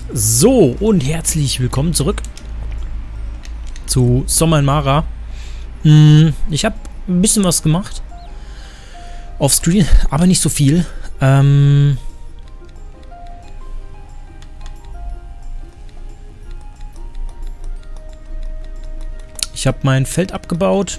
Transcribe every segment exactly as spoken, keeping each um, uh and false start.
So, und herzlich willkommen zurück zu Sommer in Mara. Ich habe ein bisschen was gemacht offscreen, aber nicht so viel. Ähm ich habe mein Feld abgebaut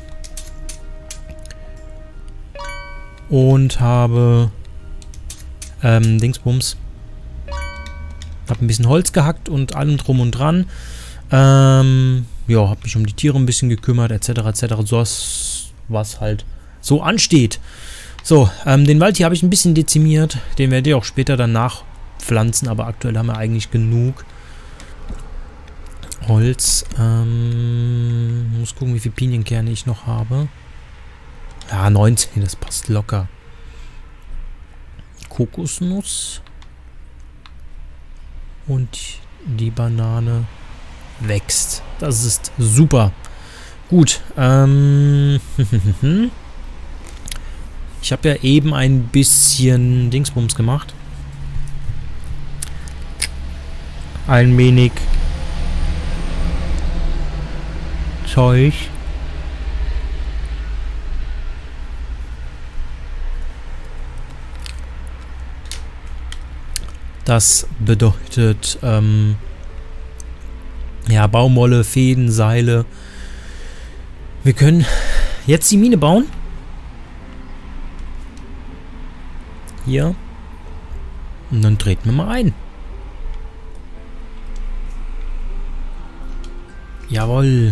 und habe ähm, Dingsbums. Hab ein bisschen Holz gehackt und allem drum und dran. Ähm, ja, hab mich um die Tiere ein bisschen gekümmert, et cetera et cetera. So was, was halt so ansteht. So, ähm, den Wald hier habe ich ein bisschen dezimiert. Den werde ich auch später dann nachpflanzen, aber aktuell haben wir eigentlich genug Holz. Ähm, muss gucken, wie viele Pinienkerne ich noch habe. Ja, neunzehn, das passt locker. Kokosnuss. Und die Banane wächst. Das ist super. Gut. Ähm ich habe ja eben ein bisschen Dingsbums gemacht. Ein wenig Zeug. Das bedeutet, ähm, ja, Baumwolle, Fäden, Seile. Wir können jetzt die Mine bauen. Hier. Und dann treten wir mal ein. Jawohl.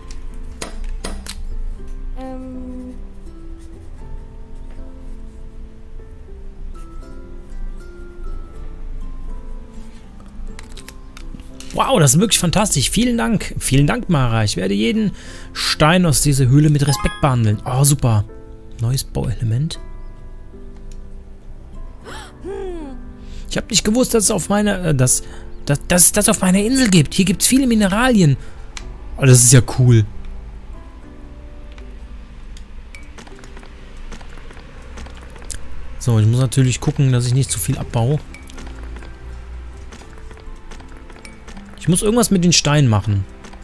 Wow, das ist wirklich fantastisch. Vielen Dank. Vielen Dank, Mara. Ich werde jeden Stein aus dieser Höhle mit Respekt behandeln. Oh, super. Neues Bauelement. Ich habe nicht gewusst, dass es auf meiner, äh, dass, dass, dass es das auf meiner Insel gibt. Hier gibt es viele Mineralien. Oh, das ist ja cool. So, ich muss natürlich gucken, dass ich nicht zu viel abbaue. Ich muss irgendwas mit den Steinen machen.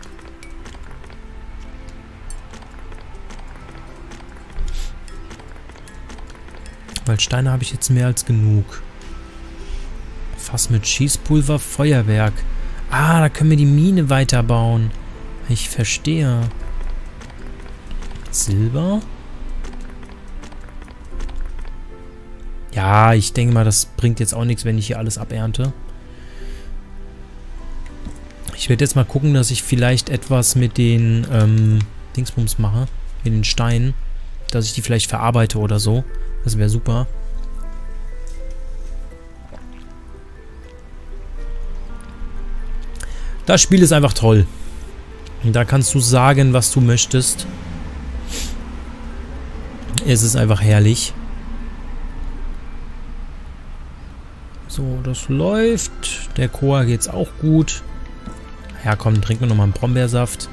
Weil Steine habe ich jetzt mehr als genug. Fass mit Schießpulver, Feuerwerk. Ah, da können wir die Mine weiterbauen. Ich verstehe. Silber. Ja, ich denke mal, das bringt jetzt auch nichts, wenn ich hier alles abernte. Ich werde jetzt mal gucken, dass ich vielleicht etwas mit den ähm, Dingsbums mache. Mit den Steinen. Dass ich die vielleicht verarbeite oder so. Das wäre super. Das Spiel ist einfach toll. Und da kannst du sagen, was du möchtest. Es ist einfach herrlich. So, das läuft. Der Koa geht's auch gut. Ja, komm, trinken wir nochmal einen Brombeersaft.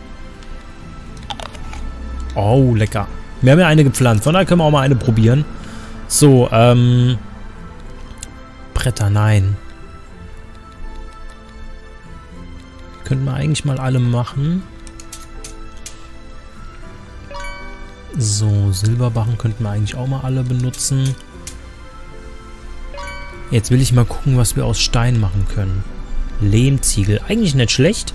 Oh, lecker. Wir haben ja eine gepflanzt. Von daher können wir auch mal eine probieren. So, ähm... Bretter, nein. Könnten wir eigentlich mal alle machen. So, Silberbarren könnten wir eigentlich auch mal alle benutzen. Jetzt will ich mal gucken, was wir aus Stein machen können. Lehmziegel. Eigentlich nicht schlecht.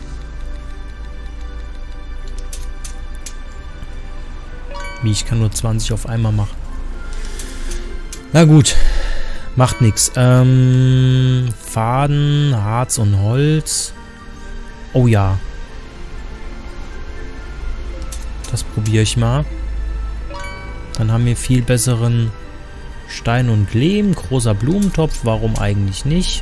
Wie, ich kann nur zwanzig auf einmal machen. Na gut. Macht nichts. Ähm, Faden, Harz und Holz. Oh ja. Das probiere ich mal. Dann haben wir viel besseren Stein und Lehm. Großer Blumentopf. Warum eigentlich nicht?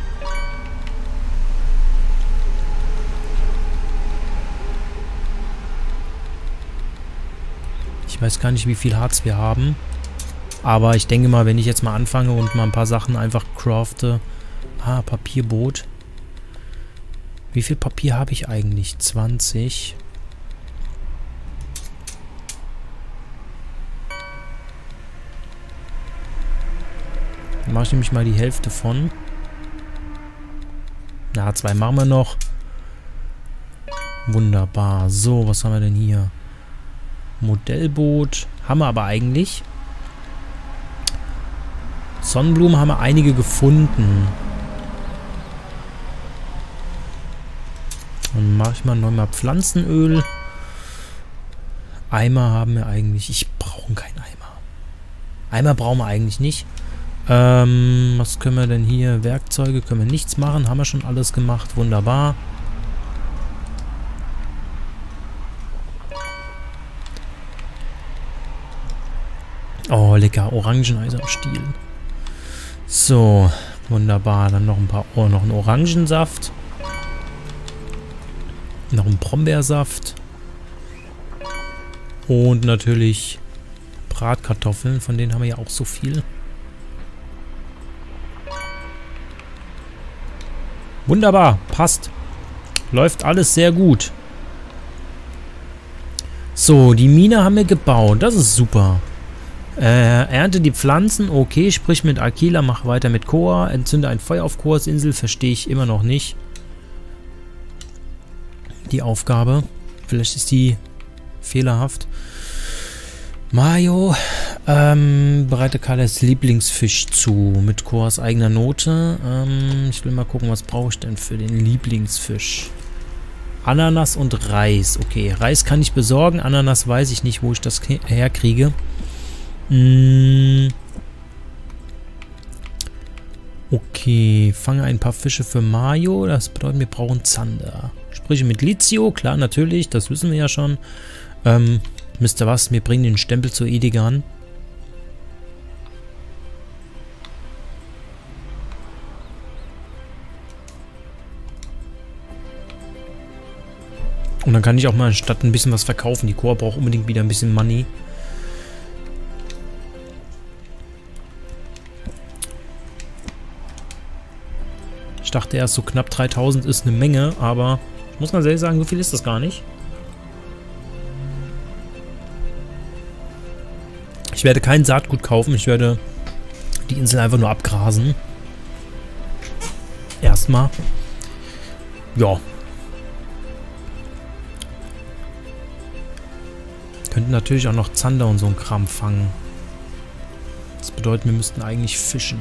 Ich weiß gar nicht, wie viel Harz wir haben. Aber ich denke mal, wenn ich jetzt mal anfange und mal ein paar Sachen einfach crafte. Ah, Papierboot. Wie viel Papier habe ich eigentlich? zwanzig. Dann mache ich nämlich mal die Hälfte von. Na, zwei machen wir noch. Wunderbar. So, was haben wir denn hier? Modellboot. Haben wir aber eigentlich. Sonnenblumen haben wir einige gefunden. Dann mache ich mal nochmal Pflanzenöl. Eimer haben wir eigentlich. Ich brauche keinen Eimer. Eimer brauchen wir eigentlich nicht. Ähm, was können wir denn hier? Werkzeuge können wir nichts machen. Haben wir schon alles gemacht. Wunderbar. Oh, lecker. Orangeneis am Stiel. So, wunderbar. Dann noch ein paar... Oh, noch ein Orangensaft. Noch ein Brombeersaft. Und natürlich Bratkartoffeln. Von denen haben wir ja auch so viel. Wunderbar. Passt. Läuft alles sehr gut. So, die Mine haben wir gebaut. Das ist super. Äh, ernte die Pflanzen. Okay, sprich mit Aquila, mach weiter mit Koa. Entzünde ein Feuer auf Koas Insel. Verstehe ich immer noch nicht. Die Aufgabe. Vielleicht ist die fehlerhaft. Mario. Ähm, bereite Carles Lieblingsfisch zu. Mit Koas eigener Note. Ähm, ich will mal gucken, was brauche ich denn für den Lieblingsfisch. Ananas und Reis. Okay, Reis kann ich besorgen. Ananas weiß ich nicht, wo ich das herkriege. Okay, fange ein paar Fische für Mario. Das bedeutet, wir brauchen Zander. Spreche mit Lizio, klar, natürlich, das wissen wir ja schon. Ähm, wisst ihr was? Wir bringen den Stempel zur Edegan. Und dann kann ich auch mal anstatt ein bisschen was verkaufen. Die Koa braucht unbedingt wieder ein bisschen Money. Ich dachte erst, so knapp dreitausend ist eine Menge, aber ich muss ganz ehrlich sagen, so viel ist das gar nicht. Ich werde kein Saatgut kaufen, ich werde die Insel einfach nur abgrasen. Erstmal. Ja. Könnten natürlich auch noch Zander und so ein Kram fangen. Das bedeutet, wir müssten eigentlich fischen.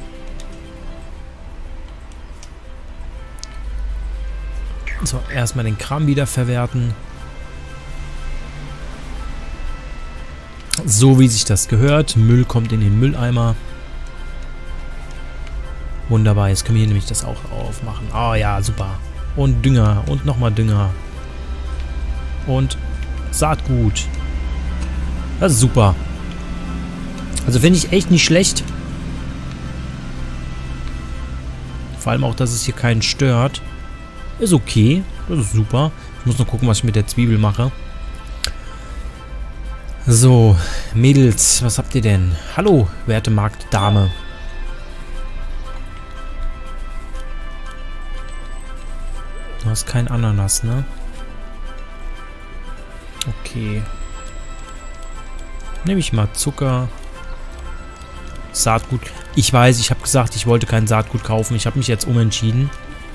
So, erstmal den Kram wieder verwerten. So wie sich das gehört. Müll kommt in den Mülleimer. Wunderbar, jetzt können wir hier nämlich das auch aufmachen. Ah, oh, ja, super. Und Dünger und nochmal Dünger. Und Saatgut. Das ist super. Also finde ich echt nicht schlecht. Vor allem auch, dass es hier keinen stört. Ist okay. Das ist super. Ich muss noch gucken, was ich mit der Zwiebel mache. So, Mädels, was habt ihr denn? Hallo, werte Marktdame. Du hast kein Ananas, ne? Okay. Nehme ich mal Zucker. Saatgut. Ich weiß, ich habe gesagt, ich wollte kein Saatgut kaufen. Ich habe mich jetzt umentschieden.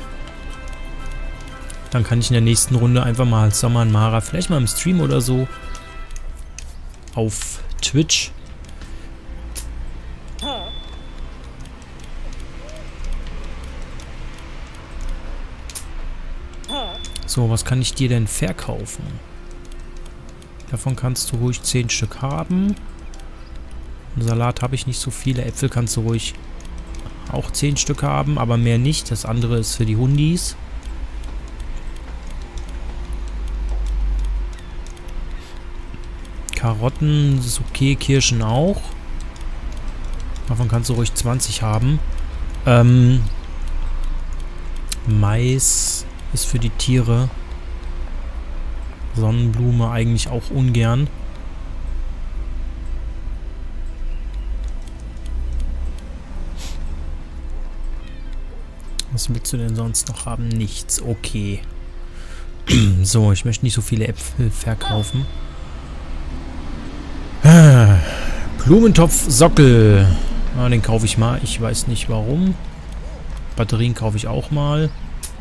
Dann kann ich in der nächsten Runde einfach mal als Sommer und Mara, vielleicht mal im Stream oder so, auf Twitch. So, was kann ich dir denn verkaufen? Davon kannst du ruhig zehn Stück haben. Salat habe ich nicht so viele. Äpfel kannst du ruhig auch zehn Stück haben, aber mehr nicht. Das andere ist für die Hundis. Karotten ist okay, Kirschen auch. Davon kannst du ruhig zwanzig haben. Ähm, Mais ist für die Tiere. Sonnenblume eigentlich auch ungern. Was willst du denn sonst noch haben? Nichts. Okay. So, ich möchte nicht so viele Äpfel verkaufen. Blumentopf-Sockel. Ah, den kaufe ich mal. Ich weiß nicht warum. Batterien kaufe ich auch mal.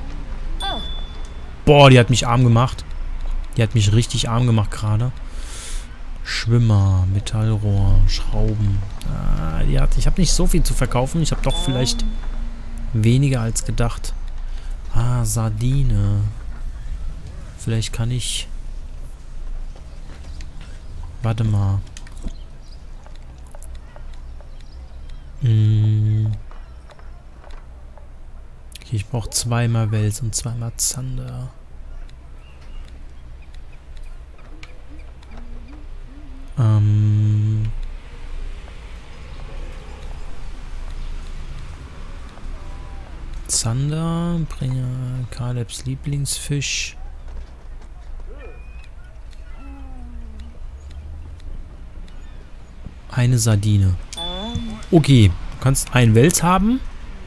Boah, die hat mich arm gemacht. Die hat mich richtig arm gemacht gerade. Schwimmer, Metallrohr, Schrauben. Ah, die hat, ich habe nicht so viel zu verkaufen. Ich habe doch vielleicht weniger als gedacht. Ah, Sardine. Vielleicht kann ich... Warte mal. Hm. Okay, ich brauche zweimal Wels und zweimal Zander. Ähm... Zander, bringe Kalebs Lieblingsfisch. Eine Sardine. Okay, du kannst einen Wels haben.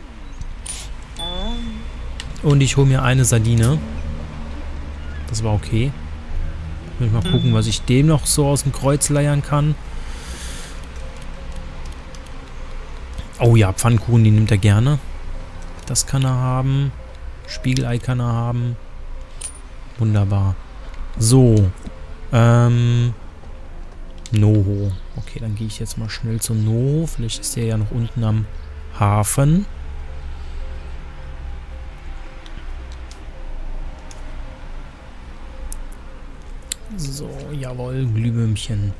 Und ich hole mir eine Sardine. Das war okay. Will ich mal gucken, was ich dem noch so aus dem Kreuz leiern kann. Oh ja, Pfannkuchen, die nimmt er gerne. Das kann er haben. Spiegelei kann er haben. Wunderbar. So. Ähm. Noho. Okay, dann gehe ich jetzt mal schnell zu Noho. Vielleicht ist der ja noch unten am Hafen. So, jawohl, Glühwürmchen.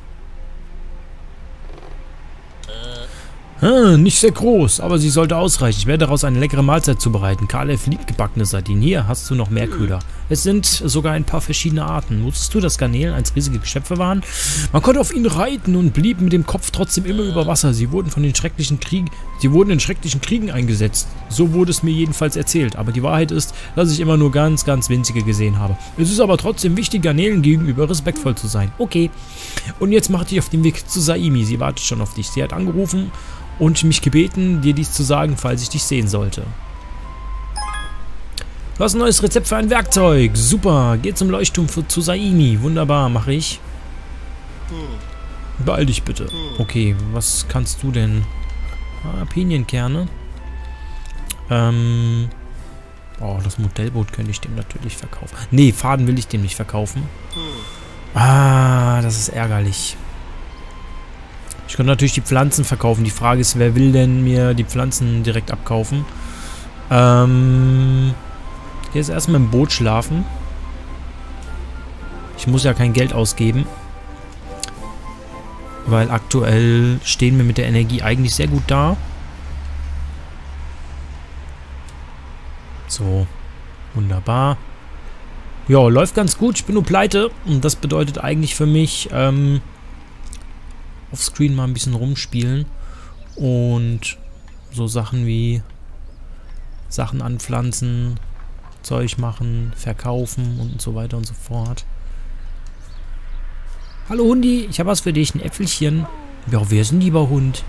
Hm, nicht sehr groß, aber sie sollte ausreichen. Ich werde daraus eine leckere Mahlzeit zubereiten. Kalef liebt gebackene Sardinen. Hier hast du noch mehr Köder. Es sind sogar ein paar verschiedene Arten. Wusstest du, dass Garnelen einst riesige Geschöpfe waren? Man konnte auf ihnen reiten und blieb mit dem Kopf trotzdem immer über Wasser. Sie wurden von den schrecklichen Kriegen, sie wurden in schrecklichen Kriegen eingesetzt. So wurde es mir jedenfalls erzählt. Aber die Wahrheit ist, dass ich immer nur ganz, ganz winzige gesehen habe. Es ist aber trotzdem wichtig, Garnelen gegenüber respektvoll zu sein. Okay. Und jetzt mach dich auf den Weg zu Saimi. Sie wartet schon auf dich. Sie hat angerufen und mich gebeten, dir dies zu sagen, falls ich dich sehen sollte. Du hast ein neues Rezept für ein Werkzeug. Super. Geh zum Leuchtturm für, zu Saimi. Wunderbar, mache ich. Beeil dich bitte. Okay, was kannst du denn? Ah, Pinienkerne. Ähm. Oh, das Modellboot könnte ich dem natürlich verkaufen. Nee, Faden will ich dem nicht verkaufen. Ah, das ist ärgerlich. Ich könnte natürlich die Pflanzen verkaufen. Die Frage ist, wer will denn mir die Pflanzen direkt abkaufen? Ähm... Hier ist erstmal im Boot schlafen. Ich muss ja kein Geld ausgeben. Weil aktuell stehen wir mit der Energie eigentlich sehr gut da. So. Wunderbar. Ja, läuft ganz gut. Ich bin nur pleite. Und das bedeutet eigentlich für mich, ähm... offscreen mal ein bisschen rumspielen und so Sachen wie Sachen anpflanzen, Zeug machen, verkaufen und so weiter und so fort. Hallo Hundi, ich habe was für dich, ein Äpfelchen. Ja, wer ist ein lieber Hund?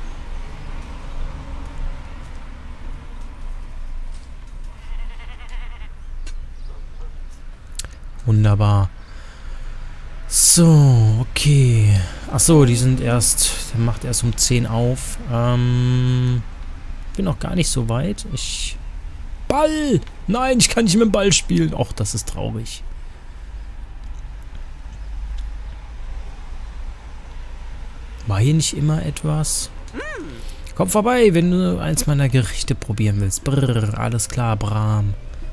Wunderbar. So, okay. Achso, die sind erst... Der macht erst um zehn auf. Ähm... Bin noch gar nicht so weit. Ich... Ball! Nein, ich kann nicht mit dem Ball spielen. Och, das ist traurig. War hier nicht immer etwas? Komm vorbei, wenn du eins meiner Gerichte probieren willst. Brrr, alles klar, Bram.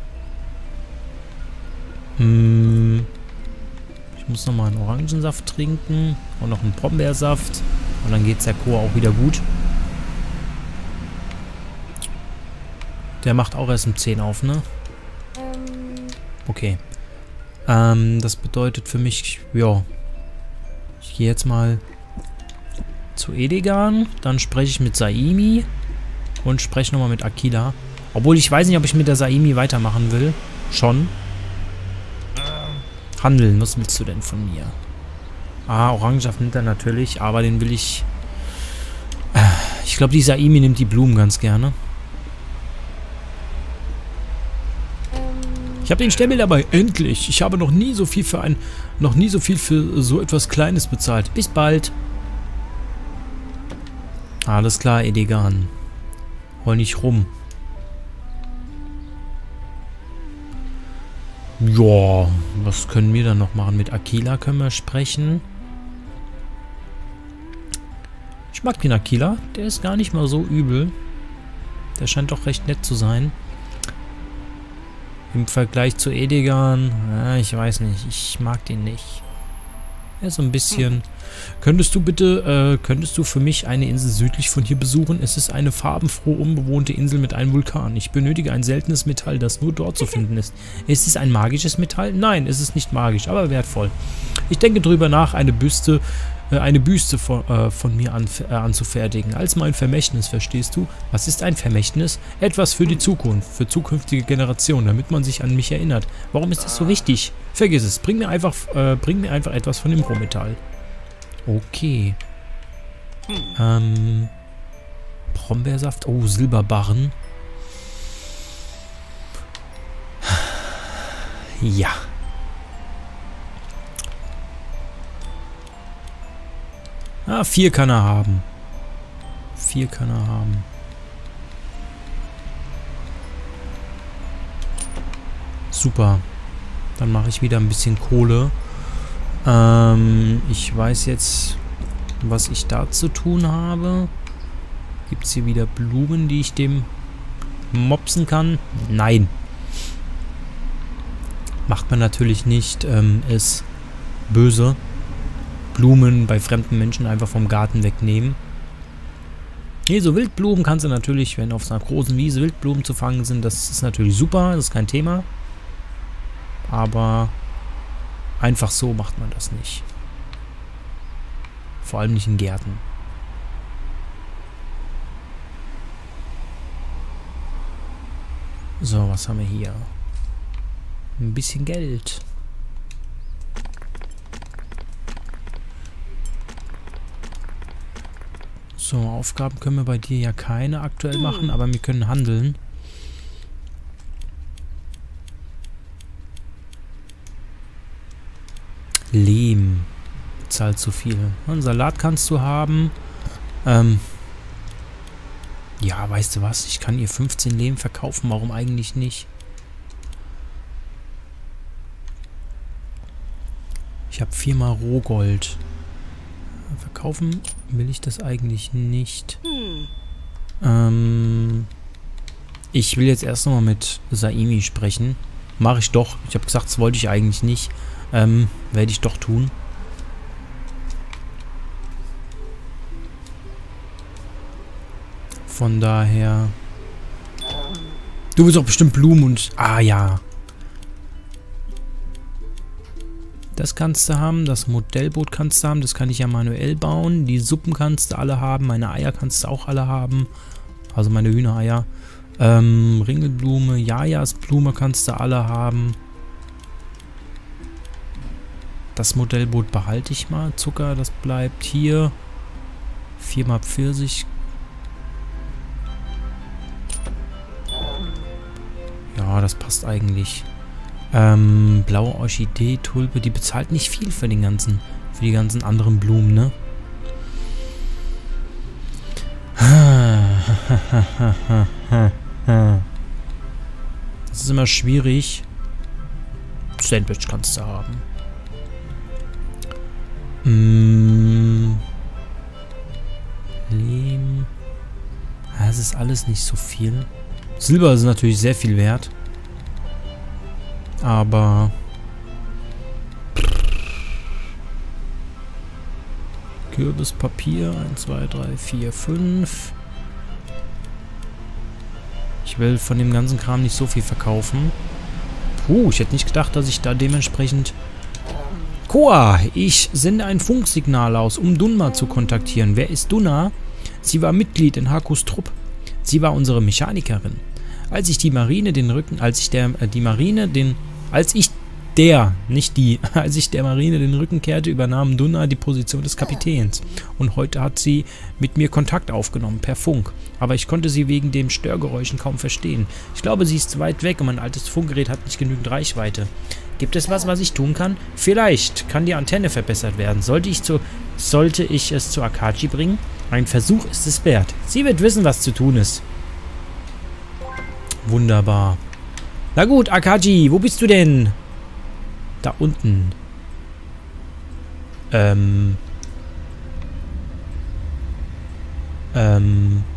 Hm... Ich muss nochmal einen Orangensaft trinken und noch einen Brombeersaft. Und dann geht der Chor auch wieder gut. Der macht auch erst um zehn auf, ne? Okay. Ähm, das bedeutet für mich, ja. Ich gehe jetzt mal zu Edegan. Dann spreche ich mit Saimi. Und spreche nochmal mit Aquila. Obwohl ich weiß nicht, ob ich mit der Saimi weitermachen will. Schon. Handeln, was willst du denn von mir? Ah, Orangensaft nimmt er natürlich, aber den will ich... Ich glaube, die Saimi nimmt die Blumen ganz gerne. Ich habe den Stempel dabei. Endlich! Ich habe noch nie so viel für ein... noch nie so viel für so etwas Kleines bezahlt. Bis bald! Alles klar, Edegan. Heul nicht rum. Ja, was können wir dann noch machen? Mit Aquila können wir sprechen. Ich mag den Aquila. Der ist gar nicht mal so übel. Der scheint doch recht nett zu sein. Im Vergleich zu Edegan, ja, ich weiß nicht. Ich mag den nicht. Ja, so ein bisschen. Könntest du bitte, äh, könntest du für mich eine Insel südlich von hier besuchen? Es ist eine farbenfrohe, unbewohnte Insel mit einem Vulkan. Ich benötige ein seltenes Metall, das nur dort zu finden ist. Ist es ein magisches Metall? Nein, es ist nicht magisch, aber wertvoll. Ich denke drüber nach, eine Büste, äh, eine Büste von, äh, von mir an, äh, anzufertigen. Als mein Vermächtnis, verstehst du? Was ist ein Vermächtnis? Etwas für die Zukunft, für zukünftige Generationen, damit man sich an mich erinnert. Warum ist das so wichtig? Vergiss es. Bring mir einfach, äh, bring mir einfach etwas von dem Rohmetall. Okay. Ähm. Brombeersaft. Oh, Silberbarren. Ja. Ah, vier kann er haben. Vier kann er haben. Super. Dann mache ich wieder ein bisschen Kohle. Ähm, ich weiß jetzt, was ich da zu tun habe. Gibt es hier wieder Blumen, die ich dem mopsen kann? Nein. Macht man natürlich nicht. Ähm, ist böse. Blumen bei fremden Menschen einfach vom Garten wegnehmen. Nee, so Wildblumen kannst du natürlich, wenn auf so einer großen Wiese Wildblumen zu fangen sind, das ist natürlich super, das ist kein Thema. Aber einfach so macht man das nicht. Vor allem nicht in Gärten. So, was haben wir hier? Ein bisschen Geld. So, Aufgaben können wir bei dir ja keine aktuell machen, aber wir können handeln. Lehm. Zahlt zu viel. Einen Salat kannst du haben. Ähm. Ja, weißt du was? Ich kann ihr fünfzehn Lehm verkaufen. Warum eigentlich nicht? Ich habe viermal Rohgold. Verkaufen will ich das eigentlich nicht. Ähm. Ich will jetzt erst nochmal mit Saimi sprechen. Mache ich doch. Ich habe gesagt, das wollte ich eigentlich nicht. Ähm, werde ich doch tun. Von daher... Du willst doch bestimmt Blumen und... Ah, ja. Das kannst du haben. Das Modellboot kannst du haben. Das kann ich ja manuell bauen. Die Suppen kannst du alle haben. Meine Eier kannst du auch alle haben. Also meine Hühnereier. Ähm, Ringelblume, Jajasblume kannst du alle haben. Das Modellboot behalte ich mal. Zucker, das bleibt hier. Viermal Pfirsich. Ja, das passt eigentlich. Ähm, blaue Orchidee, Tulpe, die bezahlt nicht viel für den ganzen, für die ganzen anderen Blumen, ne? Das ist immer schwierig. Sandwich kannst du haben. Mm. Lehm. Das ist alles nicht so viel. Silber ist natürlich sehr viel wert. Aber... Kürbispapier. eins, zwei, drei, vier, fünf. Ich will von dem ganzen Kram nicht so viel verkaufen. Puh, ich hätte nicht gedacht, dass ich da dementsprechend... Koa, ich sende ein Funksignal aus, um Dunma zu kontaktieren. Wer ist Dunna? Sie war Mitglied in Hakus Trupp. Sie war unsere Mechanikerin. Als ich die Marine den Rücken, als ich der, äh, die Marine den, als ich der, nicht die, als ich der Marine den Rücken kehrte, übernahm Dunna die Position des Kapitäns. Und heute hat sie mit mir Kontakt aufgenommen, per Funk. Aber ich konnte sie wegen den Störgeräuschen kaum verstehen. Ich glaube, sie ist weit weg und mein altes Funkgerät hat nicht genügend Reichweite. Gibt es was, was ich tun kann? Vielleicht kann die Antenne verbessert werden. Sollte ich, zu, sollte ich es zu Akaji bringen? Ein Versuch ist es wert. Sie wird wissen, was zu tun ist. Wunderbar. Na gut, Akaji, wo bist du denn? Da unten. Ähm. Ähm.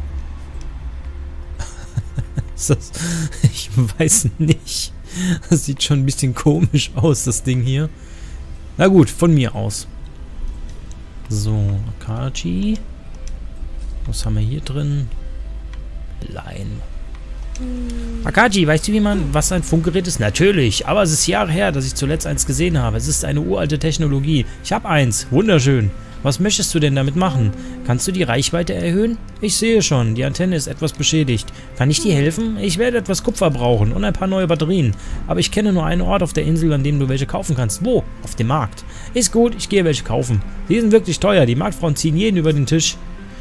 Ist das, ich weiß nicht. Das sieht schon ein bisschen komisch aus, das Ding hier. Na gut, von mir aus. So, Akachi. Was haben wir hier drin? Leim. Akachi, weißt du, wie man, was ein Funkgerät ist? Natürlich, aber es ist Jahre her, dass ich zuletzt eins gesehen habe. Es ist eine uralte Technologie. Ich habe eins. Wunderschön. Was möchtest du denn damit machen? Kannst du die Reichweite erhöhen? Ich sehe schon, die Antenne ist etwas beschädigt. Kann ich dir helfen? Ich werde etwas Kupfer brauchen und ein paar neue Batterien. Aber ich kenne nur einen Ort auf der Insel, an dem du welche kaufen kannst. Wo? Auf dem Markt. Ist gut, ich gehe welche kaufen. Die sind wirklich teuer. Die Marktfrauen ziehen jeden über den Tisch.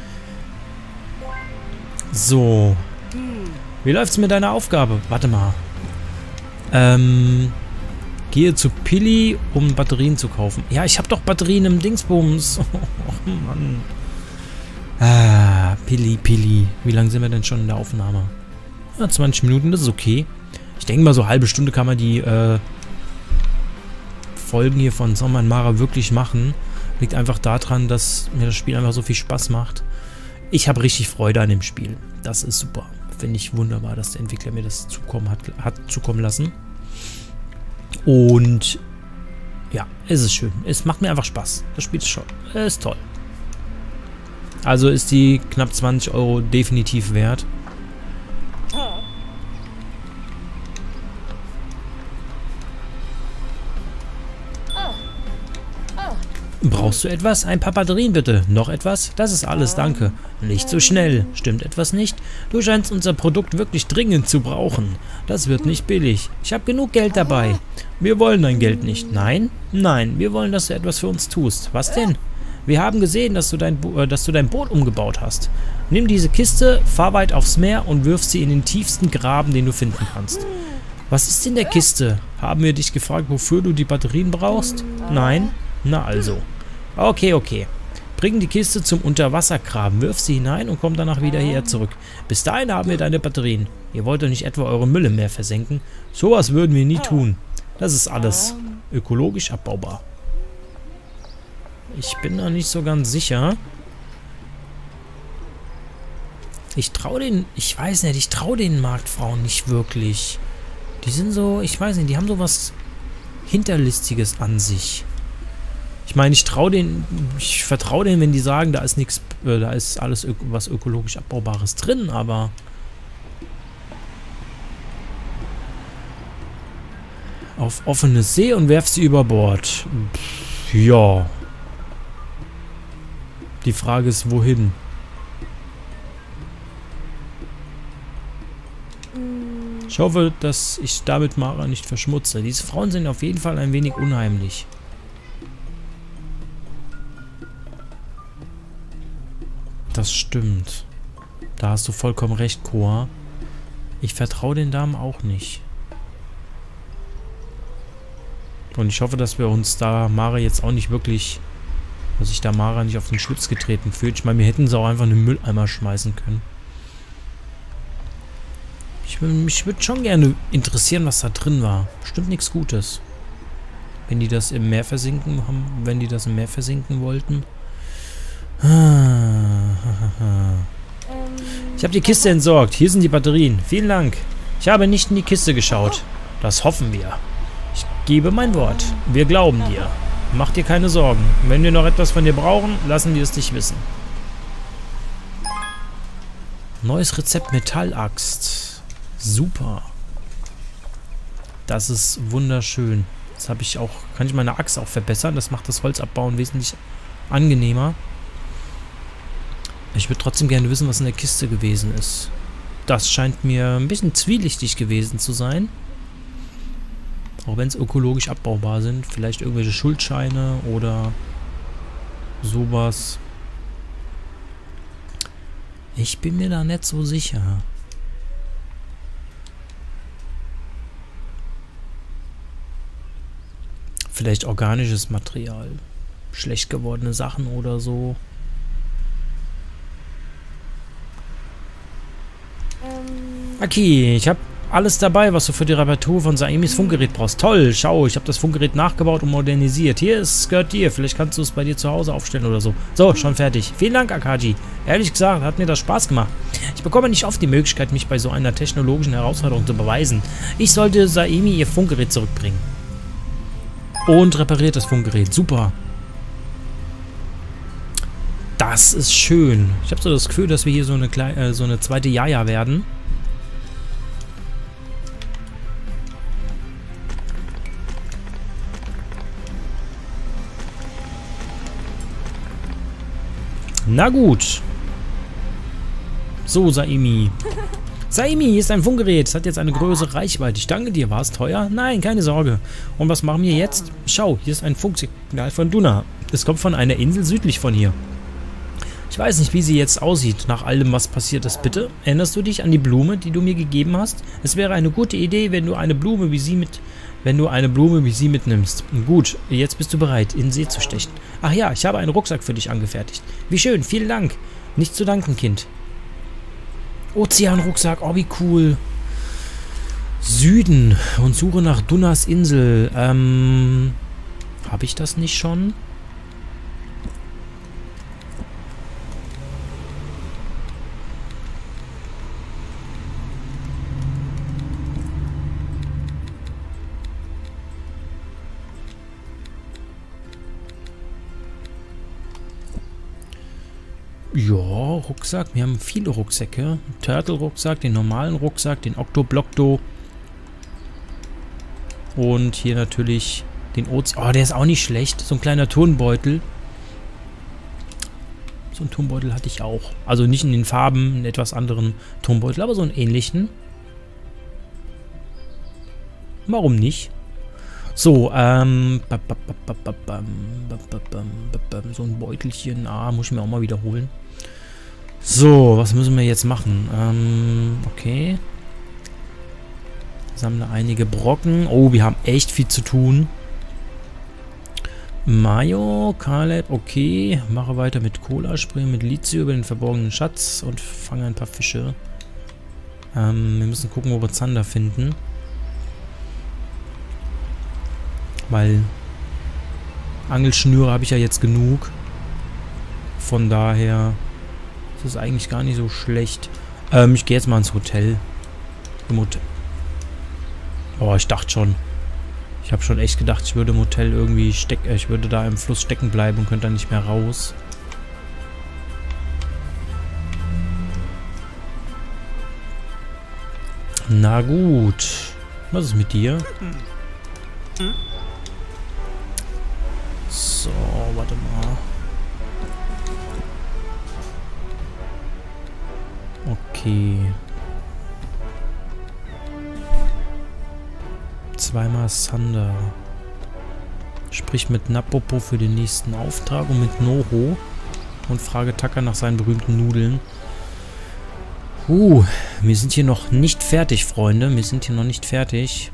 So. Wie läuft's mit deiner Aufgabe? Warte mal. Ähm... Gehe zu Pilli, um Batterien zu kaufen. Ja, ich habe doch Batterien im Dingsbums. Oh, Mann. Ah, Pilli, Pilli. Wie lange sind wir denn schon in der Aufnahme? Ja, zwanzig Minuten, das ist okay. Ich denke mal, so eine halbe Stunde kann man die äh, Folgen hier von Song and Mara wirklich machen. Liegt einfach daran, dass mir das Spiel einfach so viel Spaß macht. Ich habe richtig Freude an dem Spiel. Das ist super. Finde ich wunderbar, dass der Entwickler mir das zukommen hat, hat zukommen lassen. Und ja, es ist schön. Es macht mir einfach Spaß. Das Spiel ist schon. Es ist toll. Also ist die knapp zwanzig Euro definitiv wert. Brauchst du etwas? Ein paar Batterien bitte. Noch etwas? Das ist alles, danke. Nicht so schnell. Stimmt etwas nicht? Du scheinst unser Produkt wirklich dringend zu brauchen. Das wird nicht billig. Ich habe genug Geld dabei. Wir wollen dein Geld nicht. Nein? Nein, wir wollen, dass du etwas für uns tust. Was denn? Wir haben gesehen, dass du dein, Bo äh, dass du dein Boot umgebaut hast. Nimm diese Kiste, fahr weit aufs Meer und wirf sie in den tiefsten Graben, den du finden kannst. Was ist in der Kiste? Haben wir dich gefragt, wofür du die Batterien brauchst? Nein? Na also. Okay, okay. Bring die Kiste zum Unterwassergraben, wirf sie hinein und komm danach wieder hierher zurück. Bis dahin haben wir deine Batterien. Ihr wollt doch nicht etwa eure Müll im Meer versenken? Sowas würden wir nie tun. Das ist alles ökologisch abbaubar. Ich bin da nicht so ganz sicher. Ich traue den, ich weiß nicht, ich traue den Marktfrauen nicht wirklich. Die sind so, ich weiß nicht, die haben so was Hinterlistiges an sich. Ich meine, ich traue denen, ich vertraue denen, wenn die sagen, da ist nichts, äh, da ist alles ök was ökologisch Abbaubares drin, aber auf offene See und werf sie über Bord. Pff, ja. Die Frage ist, wohin? Ich hoffe, dass ich damit Mara nicht verschmutze. Diese Frauen sind auf jeden Fall ein wenig unheimlich. Das stimmt. Da hast du vollkommen recht, Koa. Ich vertraue den Damen auch nicht. Und ich hoffe, dass wir uns da Mara jetzt auch nicht wirklich, dass sich da Mara nicht auf den Schlips getreten fühlt. Ich meine, wir hätten sie auch einfach in den Mülleimer schmeißen können. Ich, mich würde schon gerne interessieren, was da drin war. Bestimmt nichts Gutes. Wenn die das im Meer versinken haben, wenn die das im Meer versinken wollten. Ich habe die Kiste entsorgt. Hier sind die Batterien. Vielen Dank. Ich habe nicht in die Kiste geschaut. Das hoffen wir. Ich gebe mein Wort. Wir glauben dir. Mach dir keine Sorgen. Wenn wir noch etwas von dir brauchen, lassen wir es dich wissen. Neues Rezept Metallaxt. Super. Das ist wunderschön. Das habe ich auch. Kann ich meine Axt auch verbessern? Das macht das Holzabbauen wesentlich angenehmer. Ich würde trotzdem gerne wissen, was in der Kiste gewesen ist. Das scheint mir ein bisschen zwielichtig gewesen zu sein. Auch wenn es ökologisch abbaubar sind. Vielleicht irgendwelche Schuldscheine oder sowas. Ich bin mir da nicht so sicher. Vielleicht organisches Material. Schlecht gewordene Sachen oder so. Okay, ich habe alles dabei, was du für die Reparatur von Saimis Funkgerät brauchst. Toll, schau, ich habe das Funkgerät nachgebaut und modernisiert. Hier ist gehört dir. Vielleicht kannst du es bei dir zu Hause aufstellen oder so. So, schon fertig. Vielen Dank, Akaji. Ehrlich gesagt, hat mir das Spaß gemacht. Ich bekomme nicht oft die Möglichkeit, mich bei so einer technologischen Herausforderung zu beweisen. Ich sollte Saimi ihr Funkgerät zurückbringen. Und repariert das Funkgerät. Super. Das ist schön. Ich habe so das Gefühl, dass wir hier so eine, kleine, äh, so eine zweite Jaja werden. Na gut. So, Saimi. Saimi, hier ist ein Funkgerät. Es hat jetzt eine größere Reichweite. Ich danke dir. War es teuer? Nein, keine Sorge. Und was machen wir jetzt? Schau, hier ist ein Funksignal von Duna. Es kommt von einer Insel südlich von hier. Ich weiß nicht, wie sie jetzt aussieht, nach allem, was passiert ist. Bitte, erinnerst du dich an die Blume, die du mir gegeben hast? Es wäre eine gute Idee, wenn du eine Blume wie sie mit... Wenn du eine Blume wie sie mitnimmst. Gut, jetzt bist du bereit, in den See zu stechen. Ach ja, ich habe einen Rucksack für dich angefertigt. Wie schön, vielen Dank. Nicht zu danken, Kind. Ozeanrucksack, oh wie cool. Süden und suche nach Dunas Insel. Ähm, habe ich das nicht schon? Ja, Rucksack. Wir haben viele Rucksäcke. Turtle-Rucksack, den normalen Rucksack, den Octo-Blockto. Und hier natürlich den Ozean. Oh, der ist auch nicht schlecht. So ein kleiner Turnbeutel. So einen Turnbeutel hatte ich auch. Also nicht in den Farben, einen etwas anderen Turnbeutel, aber so einen ähnlichen. Warum nicht? So, ähm, so ein Beutelchen, ah, muss ich mir auch mal wiederholen. So, was müssen wir jetzt machen? Ähm, okay. Sammle einige Brocken. Oh, wir haben echt viel zu tun. Mayo, Caleb, okay. Mache weiter mit Cola, springe mit Lizio über den verborgenen Schatz und fange ein paar Fische. Ähm, wir müssen gucken, wo wir Zander finden. Weil Angelschnüre habe ich ja jetzt genug. Von daher ist es eigentlich gar nicht so schlecht. Ähm, ich gehe jetzt mal ins Hotel. Im Hotel. Oh, ich dachte schon. Ich habe schon echt gedacht, ich würde im Hotel irgendwie stecken. Ich würde da im Fluss stecken bleiben und könnte da nicht mehr raus. Na gut. Was ist mit dir? So, warte mal. Okay. Zweimal Sander. Sprich mit Napopo für den nächsten Auftrag und mit Noho. Und frage Taka nach seinen berühmten Nudeln. Uh, wir sind hier noch nicht fertig, Freunde. Wir sind hier noch nicht fertig.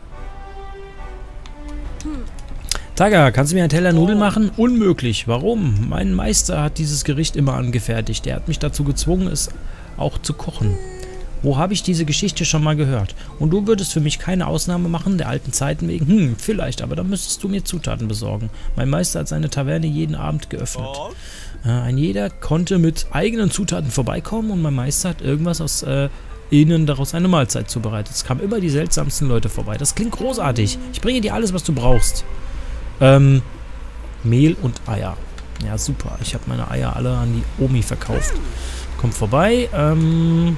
Taka, kannst du mir einen Teller Nudeln machen? Unmöglich. Warum? Mein Meister hat dieses Gericht immer angefertigt. Er hat mich dazu gezwungen, es auch zu kochen. Wo habe ich diese Geschichte schon mal gehört? Und du würdest für mich keine Ausnahme machen, der alten Zeiten wegen? Hm, vielleicht, aber dann müsstest du mir Zutaten besorgen. Mein Meister hat seine Taverne jeden Abend geöffnet. Äh, ein jeder konnte mit eigenen Zutaten vorbeikommen und mein Meister hat irgendwas aus äh, ihnen daraus eine Mahlzeit zubereitet. Es kamen immer die seltsamsten Leute vorbei. Das klingt großartig. Ich bringe dir alles, was du brauchst. Ähm, Mehl und Eier. Ja, super. Ich habe meine Eier alle an die Omi verkauft. Kommt vorbei. Ähm,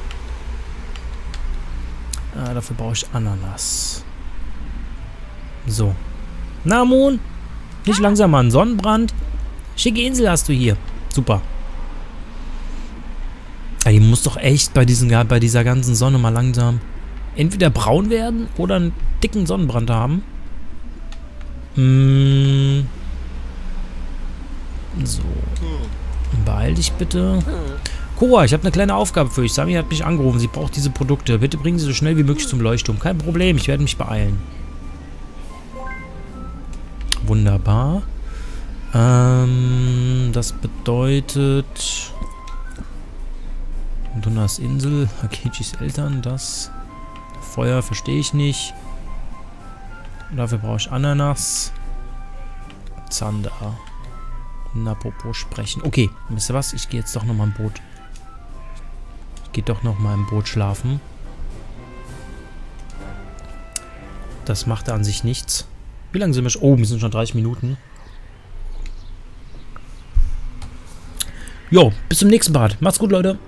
äh, dafür brauche ich Ananas. So. Na, Moon? Nicht langsam an Sonnenbrand? Schicke Insel hast du hier. Super. Ja, die muss doch echt bei, diesen, bei dieser ganzen Sonne mal langsam entweder braun werden oder einen dicken Sonnenbrand haben. Hm. So. Beeil dich bitte. Koa, ich habe eine kleine Aufgabe für euch. Sami hat mich angerufen. Sie braucht diese Produkte. Bitte bringen sie so schnell wie möglich zum Leuchtturm. Kein Problem, ich werde mich beeilen. Wunderbar. Ähm, das bedeutet... Dunas Insel, Akechis Eltern, das... Feuer verstehe ich nicht. Dafür brauche ich Ananas. Zander. Na, Popo sprechen. Okay, wisst ihr was? Ich gehe jetzt doch nochmal im Boot. Ich gehe doch nochmal im Boot schlafen. Das macht an sich nichts. Wie lange sind wir schon? Oh, wir sind schon dreißig Minuten. Jo, bis zum nächsten Part. Macht's gut, Leute.